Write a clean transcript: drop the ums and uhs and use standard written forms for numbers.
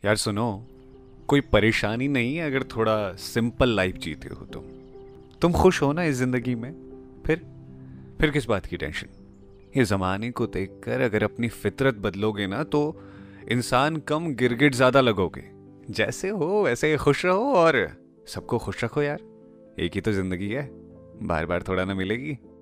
यार सुनो, कोई परेशानी नहीं है अगर थोड़ा सिंपल लाइफ जीते हो तुम खुश हो ना इस जिंदगी में। फिर फिर किस बात की टेंशन। ये जमाने को देखकर अगर अपनी फितरत बदलोगे ना तो इंसान कम गिरगिट ज्यादा लगोगे। जैसे हो वैसे खुश रहो और सबको खुश रखो यार। एक ही तो जिंदगी है, बार बार थोड़ा ना मिलेगी।